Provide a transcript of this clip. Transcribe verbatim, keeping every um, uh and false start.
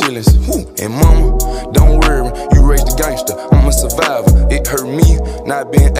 feelings. Woo. And mama, don't worry, you raised a gangster. I'm a survivor. It hurt me not being